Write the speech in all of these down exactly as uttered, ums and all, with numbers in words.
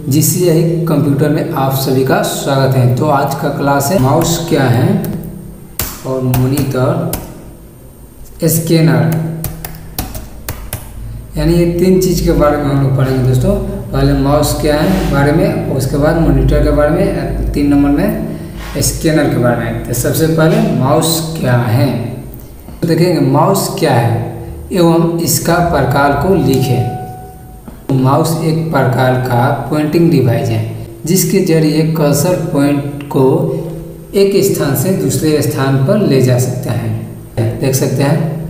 GCI computer में आप सभी का स्वागत है। तो आज का क्लास है माउस क्या है और मॉनिटर, स्कैनर, यानी ये तीन चीज़ के बारे में हम लोग पढ़ेंगे दोस्तों। पहले माउस क्या है बारे में, और उसके बाद मॉनिटर के बारे में, तीन नंबर में स्कैनर के बारे में। तो सबसे पहले माउस क्या है तो देखेंगे माउस क्या है एवं इसका प्रकार को लिखें। माउस एक प्रकार का पॉइंटिंग डिवाइस है जिसके जरिए कर्सर पॉइंट को एक स्थान से दूसरे स्थान पर ले जा सकता है। देख सकते हैं,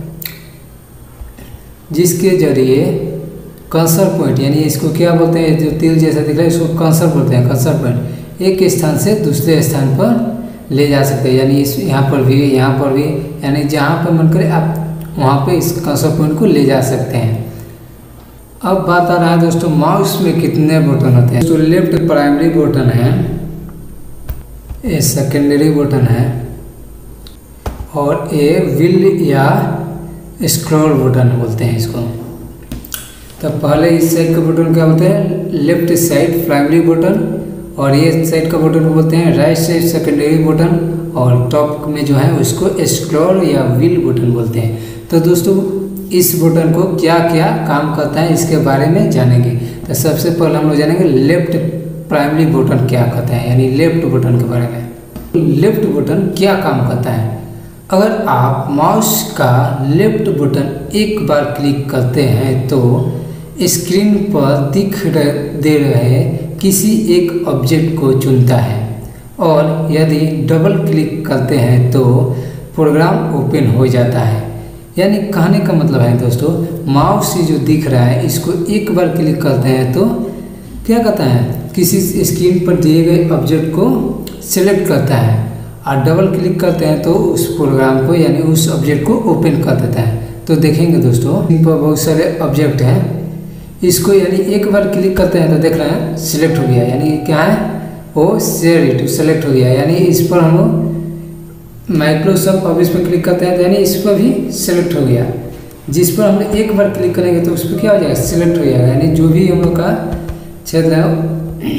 जिसके जरिए कर्सर पॉइंट, यानी इसको क्या बोलते हैं, जो तिल जैसा दिख रहा है इसको कर्सर बोलते हैं। कर्सर पॉइंट एक स्थान से दूसरे स्थान पर ले जा सकते हैं, यानी इस यहाँ पर भी, यहाँ पर भी, यानी जहाँ पर मन करे आप वहाँ पे इस कर्सर पॉइंट को ले जा सकते हैं। अब बात आ रहा है दोस्तों माउस में कितने बटन होते हैं। तो लेफ्ट प्राइमरी बटन है, ये सेकेंडरी बटन है, और ये व्हील या स्क्रॉल बटन बोलते हैं इसको। तो पहले इस साइड का बटन क्या बोलते हैं, लेफ्ट साइड प्राइमरी बटन, और ये साइड का बटन को बोलते हैं राइट साइड सेकेंडरी बटन, और टॉप में जो है उसको स्क्रॉल या व्हील बटन बोलते हैं। तो दोस्तों इस बटन को क्या क्या काम करता है इसके बारे में जानेंगे। तो सबसे पहले हम लोग जानेंगे लेफ्ट प्राइमरी बटन क्या करता है, यानी लेफ्ट बटन के बारे में। लेफ्ट बटन क्या काम करता है, अगर आप माउस का लेफ्ट बटन एक बार क्लिक करते हैं तो स्क्रीन पर दिख दे रहे किसी एक ऑब्जेक्ट को चुनता है, और यदि डबल क्लिक करते हैं तो प्रोग्राम ओपन हो जाता है। यानी कहने का मतलब है दोस्तों, माउस से जो दिख रहा है इसको एक बार क्लिक करते हैं तो क्या करता है, किसी स्क्रीन पर दिए गए ऑब्जेक्ट को सिलेक्ट करता है, और डबल क्लिक करते हैं तो उस प्रोग्राम को यानी उस ऑब्जेक्ट को ओपन कर देता है। तो देखेंगे दोस्तों इन पर बहुत सारे ऑब्जेक्ट हैं, इसको यानी एक बार क्लिक करते हैं तो देख रहे हैं सिलेक्ट हो गया, यानी क्या है वो शेयर इट सेलेक्ट हो गया। यानी इस पर हम लोग माइक्रोसॉफ्ट ऑफिस पर क्लिक करते हैं तो यानी इस पर भी सिलेक्ट हो गया। जिस पर हम एक बार क्लिक करेंगे तो उस पर क्या हो जाएगा, सिलेक्ट हो जाएगा, यानी जो भी हम लोग का क्षेत्र है।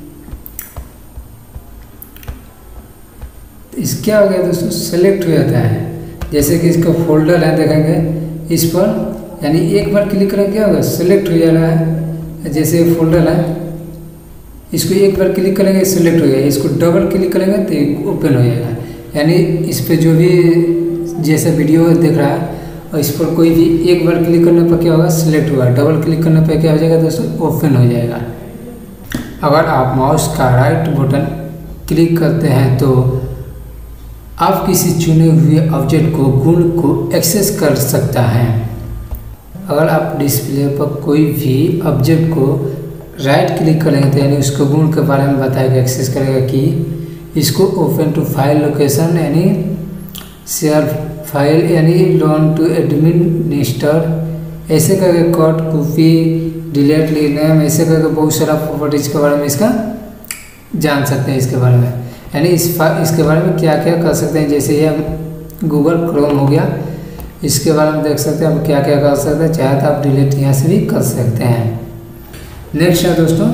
इस क्या हो गया दोस्तों, सेलेक्ट हो जाता है। जैसे कि इसका फोल्डर है, देखेंगे इस पर यानी एक बार क्लिक करेंगे क्या होगा, सेलेक्ट हो जा रहा है। जैसे फोल्डर है, इसको एक बार क्लिक करेंगे सिलेक्ट हो जाएगा, इसको डबल क्लिक करेंगे तो ओपन हो जाएगा। यानी इस पर जो भी जैसा वीडियो देख रहा है और इस पर कोई भी एक बार क्लिक करने पर क्या होगा, सिलेक्ट होगा, डबल क्लिक करने पर क्या हो जाएगा दोस्तों, ओपन हो जाएगा। अगर आप माउस का राइट बटन क्लिक करते हैं तो आप किसी चुने हुए ऑब्जेक्ट को गुण को एक्सेस कर सकता है। अगर आप डिस्प्ले पर कोई भी ऑब्जेक्ट को राइट क्लिक करेंगे तो यानी उसको गुण के बारे में बताएगा, एक्सेस करेगा कि इसको ओपन टू फाइल लोकेशन, यानी शेयर फाइल, यानी लोन टू एडमिनिस्टर, ऐसे करके कट कॉपी डिलीट नेम, ऐसे करके बहुत सारा प्रॉपर्टीज के बारे में इसका जान सकते हैं। इसके बारे में यानी इस इसके बारे में क्या क्या कर सकते हैं, जैसे ये गूगल क्रोम हो गया, इसके बारे में देख सकते हैं आप क्या क्या कर सकते हैं। चाहे तो आप डिलीट यहाँ से भी कर सकते हैं। नेक्स्ट है दोस्तों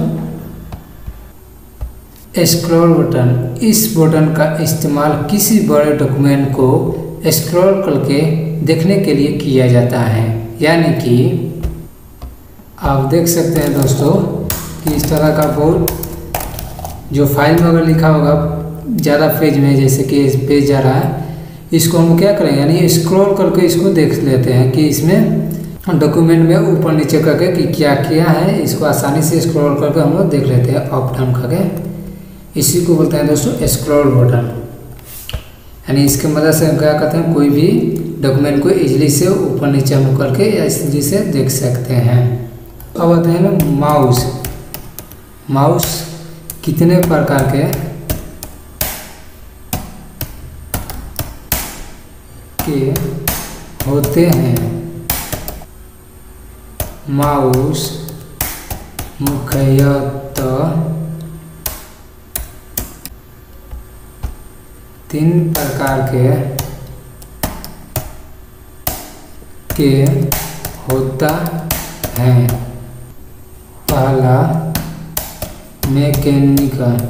स्क्रॉल बटन। इस बटन का इस्तेमाल किसी बड़े डॉक्यूमेंट को स्क्रॉल करके देखने के लिए किया जाता है। यानी कि आप देख सकते हैं दोस्तों कि इस तरह का बोर्ड जो फाइल में अगर लिखा होगा ज़्यादा पेज में, जैसे कि इस पेज जा रहा है, इसको हम क्या करेंगे यानी स्क्रॉल करके इसको देख लेते हैं कि इसमें डॉक्यूमेंट में ऊपर नीचे करके कि क्या किया है, इसको आसानी से स्क्रॉल करके हम लोग देख लेते हैं अप डाउन करके। इसी को बोलते हैं दोस्तों स्क्रॉल बटन। यानी इसके मदद से क्या करते हैं, कोई भी डॉक्यूमेंट को इजीली से ऊपर नीचे हम करके या इजीली से देख सकते हैं। अब आते हैं ना माउस। माउस कितने प्रकार के के होते हैं। माउस मुख्यतः तीन प्रकार के के होता है। पहला मैकेनिकल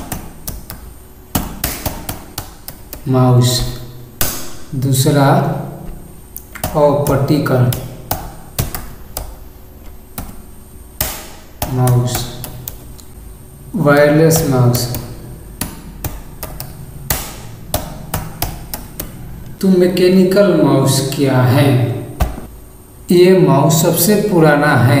माउस, दूसरा ऑप्टिकल माउस, वायरलेस माउस। तो मैकेनिकल माउस क्या है? ये माउस सबसे पुराना है।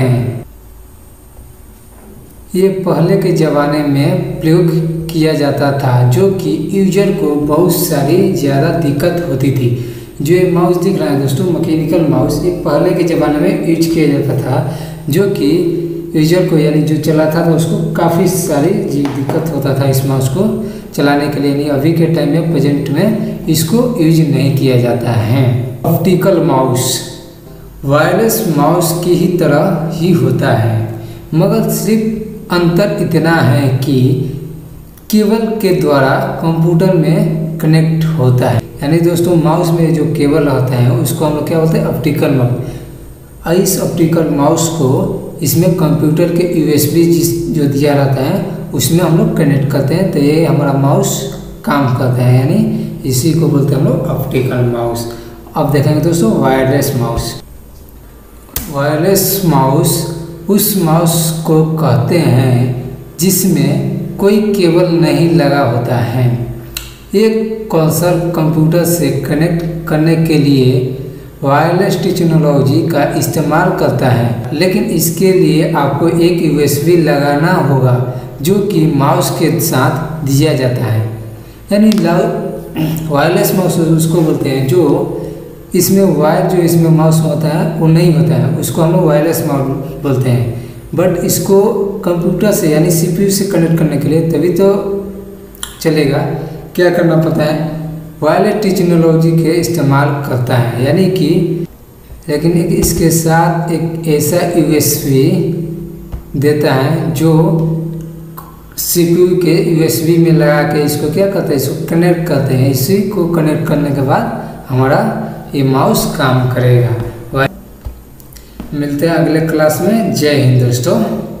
ये पहले के ज़माने में प्रयोग किया जाता था, जो कि यूजर को बहुत सारी ज़्यादा दिक्कत होती थी। जो ये माउस दिख रहा है दोस्तों, मैकेनिकल माउस, ये पहले के ज़माने में यूज किया जाता था, जो कि यूजर को यानी जो चलाता था उसको काफ़ी सारी दिक्कत होता था इस माउस को चलाने के लिए। यानी अभी के टाइम में प्रेजेंट में इसको यूज नहीं किया जाता है। ऑप्टिकल माउस वायरलेस माउस की ही तरह ही होता है, मगर सिर्फ अंतर इतना है कि केबल के द्वारा कंप्यूटर में कनेक्ट होता है। यानी दोस्तों माउस में जो केबल रहता है उसको हम लोग क्या बोलते हैं? Optical mouse. इस ऑप्टिकल माउस को इसमें कंप्यूटर के यूएसबी जिस जो दिया रहता है उसमें हम लोग कनेक्ट करते हैं, तो ये हमारा माउस काम करता है। यानी इसी को बोलते हैं हम लोग ऑप्टिकल माउस। अब देखेंगे दोस्तों वायरलेस माउस। वायरलेस माउस उस माउस को कहते हैं जिसमें कोई केबल नहीं लगा होता है। एक कंसोल कंप्यूटर से कनेक्ट करने के लिए वायरलेस टेक्नोलॉजी का इस्तेमाल करता है, लेकिन इसके लिए आपको एक यूएसबी लगाना होगा जो कि माउस के साथ दिया जाता है। यानी वायरलेस माउस उसको बोलते हैं जो इसमें वायर जो इसमें माउस होता है वो नहीं होता है, उसको हम लोग वायरलेस माउस बोलते हैं। बट इसको कंप्यूटर से यानी सीपीयू से कनेक्ट करने के लिए तभी तो चलेगा, क्या करना पड़ता है? वायरलेस टेक्नोलॉजी के इस्तेमाल करता है। यानी कि लेकिन एक इसके साथ एक ऐसा यूएसबी देता है जो सीपीयू के यूएसबी में लगा के इसको क्या करते हैं? इसको कनेक्ट करते हैं। इसी को कनेक्ट करने के बाद हमारा ये माउस काम करेगा। मिलते हैं अगले क्लास में। जय हिंद दोस्तों।